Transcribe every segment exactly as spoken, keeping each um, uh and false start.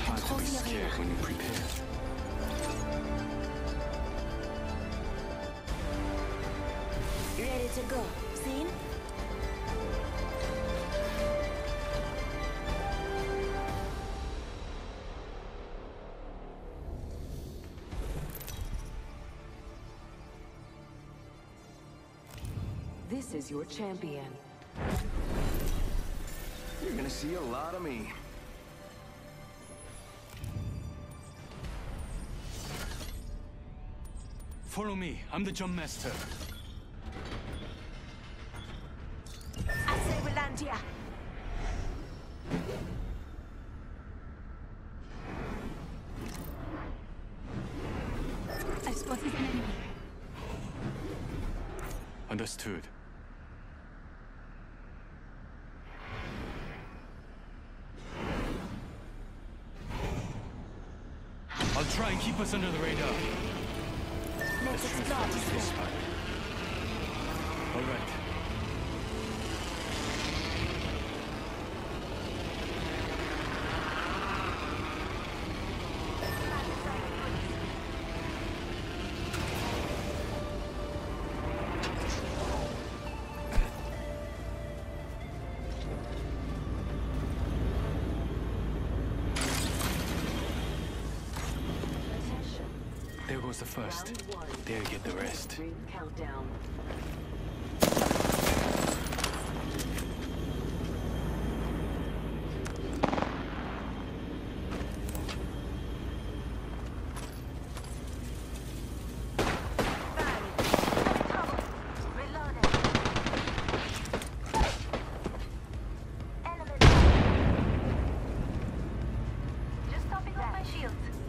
hard to be scared when you prepare. Ready to go. Seen? This is your champion. You're gonna see a lot of me. Follow me. I'm the jump master. I say we land here. I spotted an enemy. Understood. I'll try and keep us under the radar. Let's explore Transfer to this spot. All right. There goes the first. There you get the rest. Ring countdown. Just topping off my shield.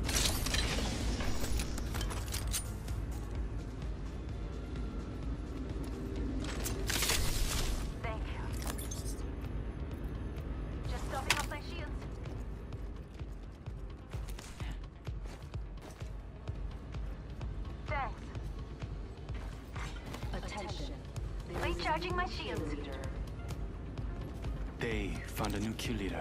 Thank you. Just topping off my shield. Thanks. Attention. There is a Recharging new my shield. kill leader. They found a new kill leader.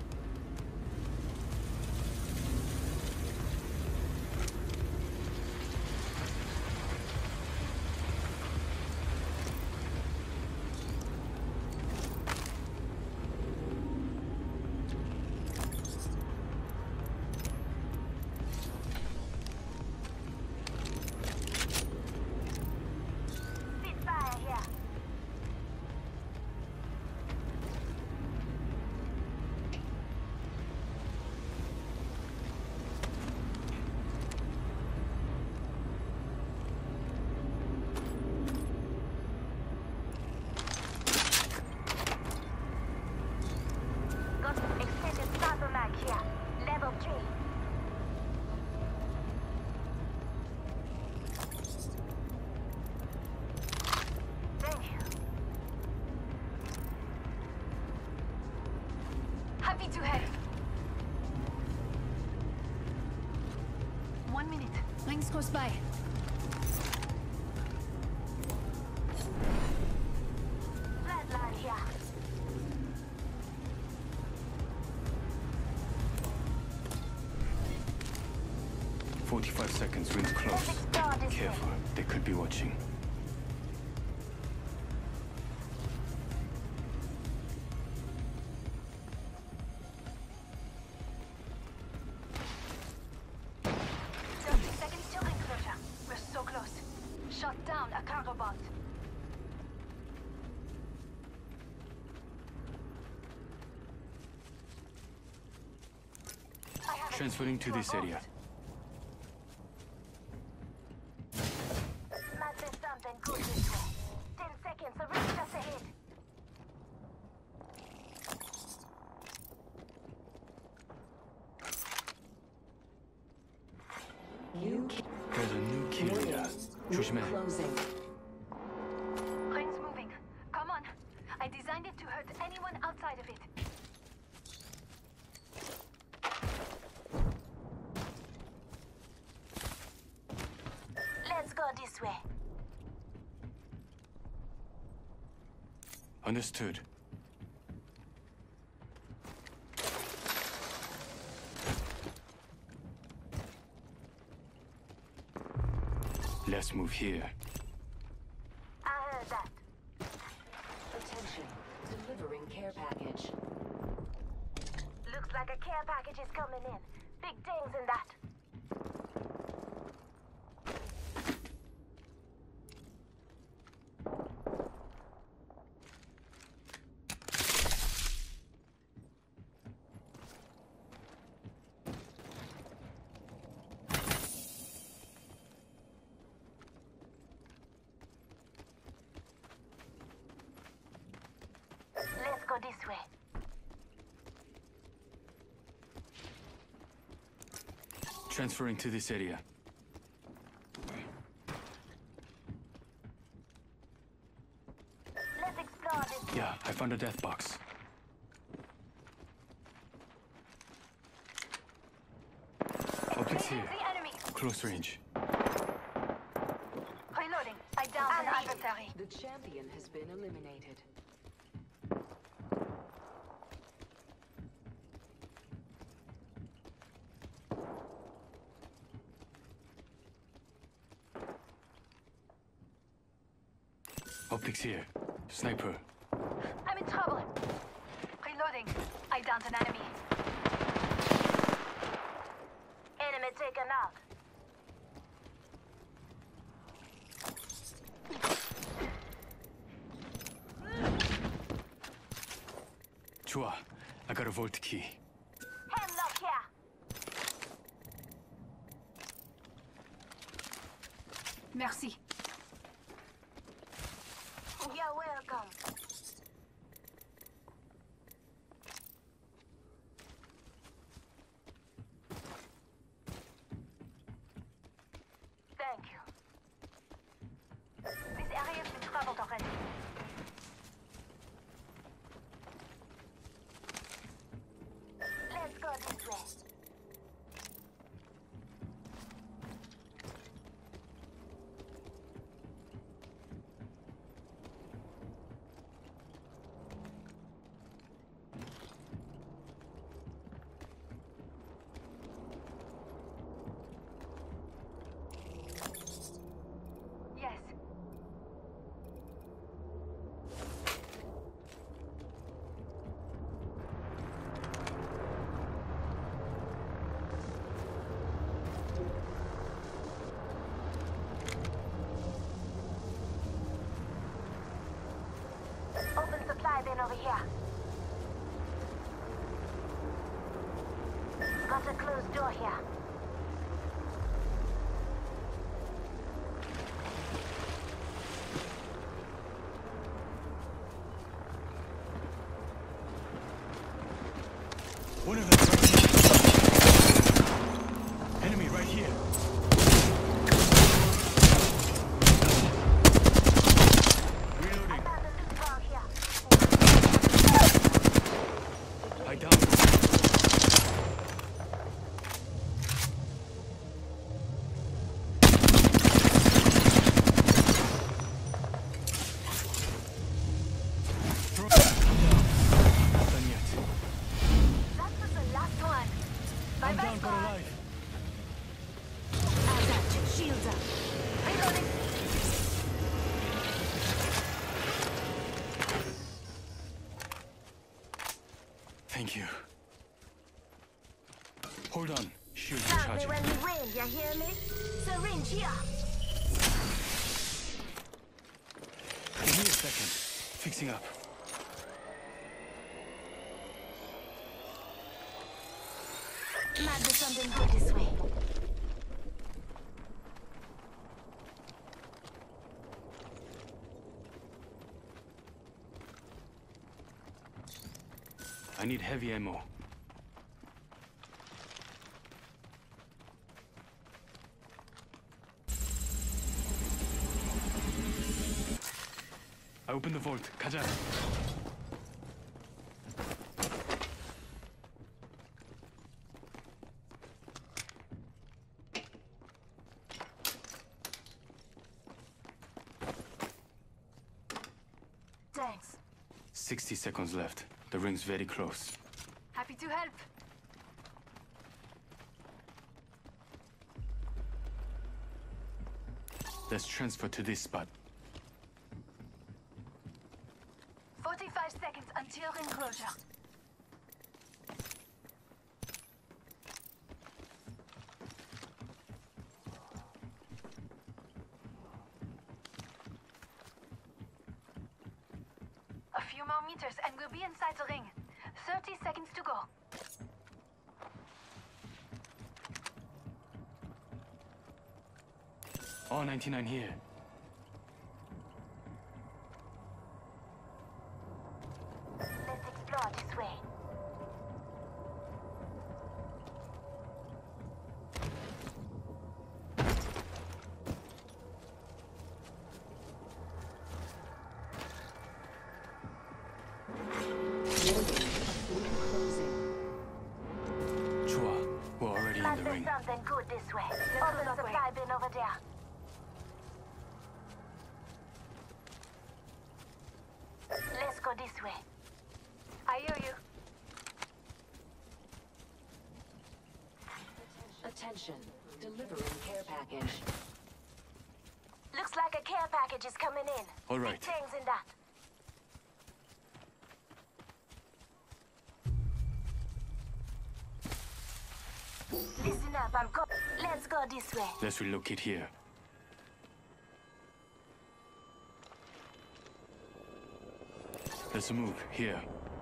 Spitfire here. Got extended starter mag here. Level three. Thank you. Happy to help. One minute. Rings close by. Flatline here. Forty-five seconds. Rings Let's close. explore this way. Careful. They could be watching. thirty seconds till enclosure. We're so close. Shot down a cargo bot. I have a Transferring to key this a area. vault. Might be something good this way. Ten seconds, a ring just ahead. New kill There's a new kill leader. 조심해. closing. Ring's moving. Come on. I designed it to hurt anyone outside of it. Let's go this way. Understood. Let's move here. I heard that. Attention. Delivering care package. Looks like a care package is coming in. Big things in that. Let's go this way. Transferring to this area. Let's explore this. Yeah, I found a death box. Optics here. The enemy. Close range. Reloading. I downed an adversary. The champion has been eliminated. Optics here. Sniper. I'm in trouble. Reloading. I downed an enemy. Enemy taken out. Chua, I got a vault key. Hemlock here. Merci. You're welcome. Thank you. This area has been traveled already. Let's go this way. Yes. Open supply bin over here. Got a closed door here. One of them right here. Enemy right here. Reloading. Found a loot bar here. I downed. Throw. Not done yet. That was the last one. I'm Bye-bye, down but squad. alive. Adapt. Shields up. Reloading. Thank you. Hold on. Shield Stop me recharging. when we win, you hear me? Syringe here. Give me a second. Fixing up. Might be something good this way. I need heavy ammo. I open the vault. 가자. Thanks. sixty seconds left. The ring's very close. Happy to help. Let's transfer to this spot. forty-five seconds until ring closure. A few more meters and we'll be inside the ring. thirty seconds to go. R ninety-nine here. Let's explore this way. Chua, we're already in Might the be ring. something good this way. Open the supply bin over there. Let's go this way. I hear you. Attention. Delivering care package. Looks like a care package is coming in. All right. Big things in that. Listen up, I'm co- Let's go this way. Let's relocate here. Let's move here.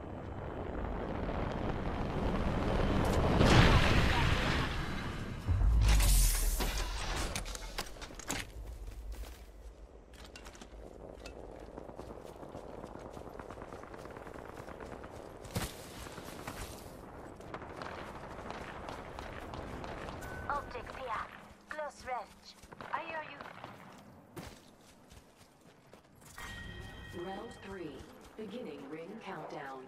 Optics here. Close range. I hear you. Round three. Beginning ring countdown.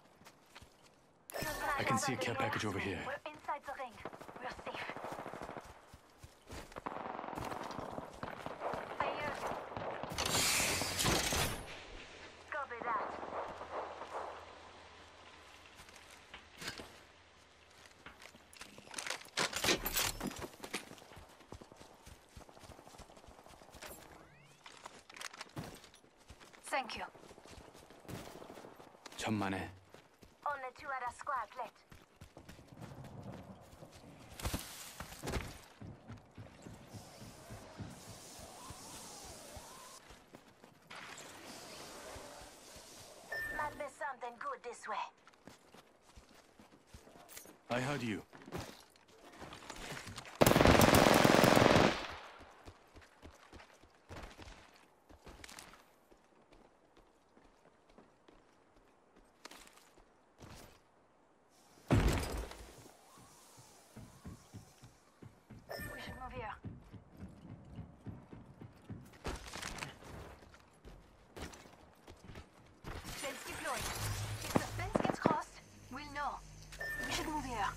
I can see a care package over here. We're inside the ring. We're safe. I hear you. Copy that. Thank you. 천만에. Only two other squad left. Might be something good this way. I heard you. We should move here. Fence deployed. If the fence gets crossed, we'll know. We should move here.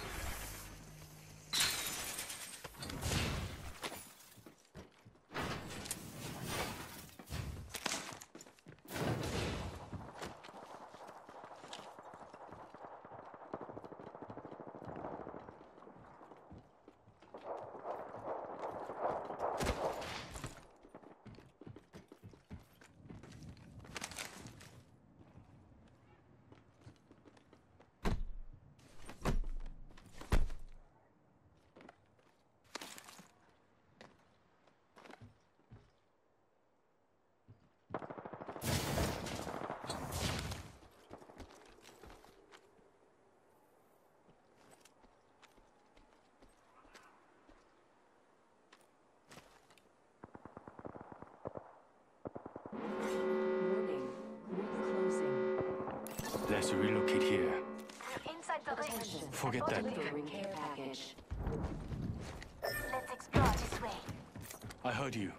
Warning. Ring closing. Let's relocate here. We're inside the ring. Attention. Forget that. Delivering care package. Let's explore this way. I heard you.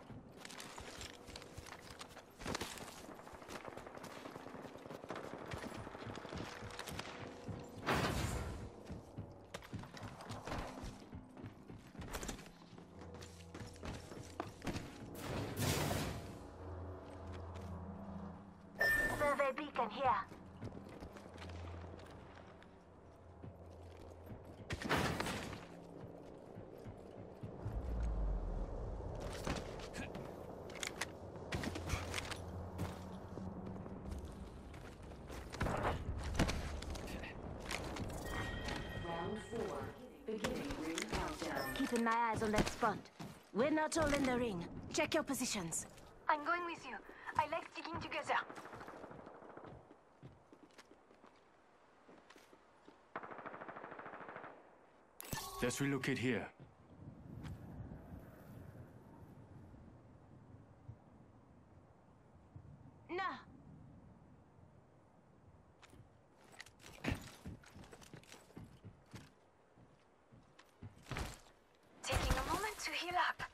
Survey beacon here. keeping my eyes on that spot. We're not all in the ring. Check your positions. I'm going with you. I like sticking together. Let's relocate here. No. Taking a moment to heal up.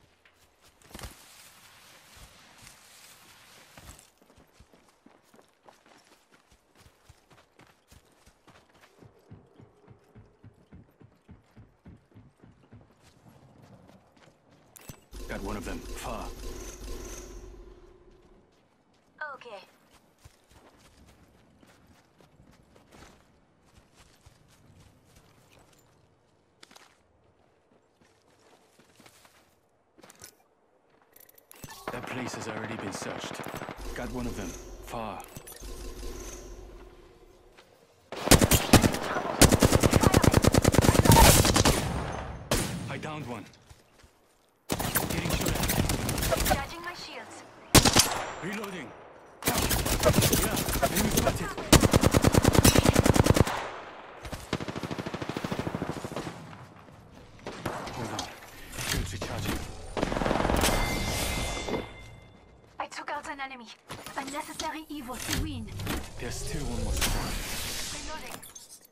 Got one of them, far. Okay. That place has already been searched. Got one of them, far. I downed one. Getting shot at. Charging my shields. Reloading. Yeah, enemy spotted. Hold on. Shields recharging. I took out an enemy. Unnecessary evil to win. There's still one more squad. Reloading.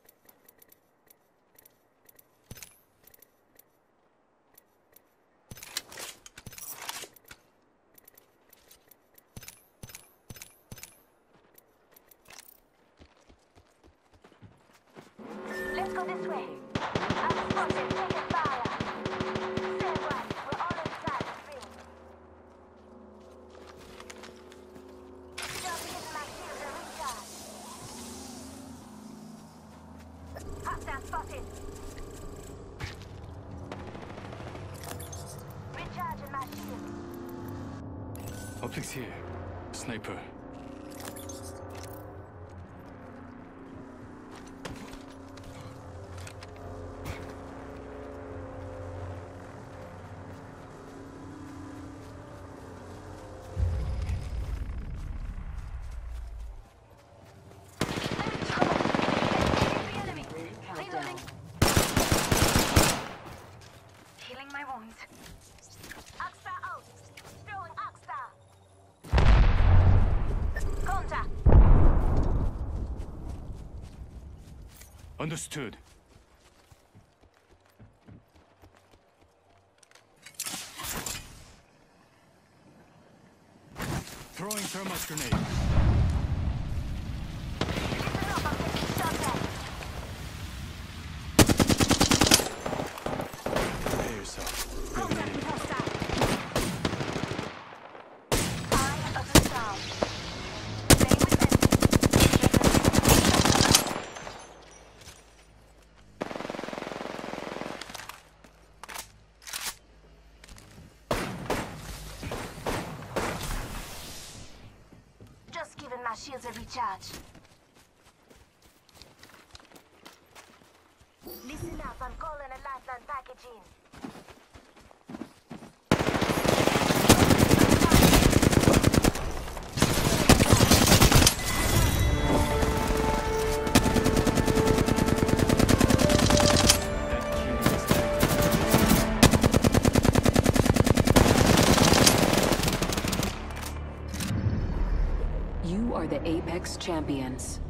Let's go this way. I'm spotted. Taking fire. Say what? We're all inside the ring. Jumping into my shield and recharge. Hostile spotted. Recharging my shield. Optics here. Sniper. The enemy. Ring countdown. Reloading. Healing my wounds. Oxstar out. Throwing Oxstar. Contact. Understood. Throwing thermite grenade. Listen up, I'm taking shots at. Prepare yourself. We have an Contact enemy. with hostile. Eye of the storm. Stay with enemy. Just giving my shields a recharge. Listen up, I'm calling a lifeline package in. That killing is dead. You are the Apex Champions.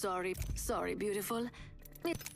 Sorry, sorry, beautiful. It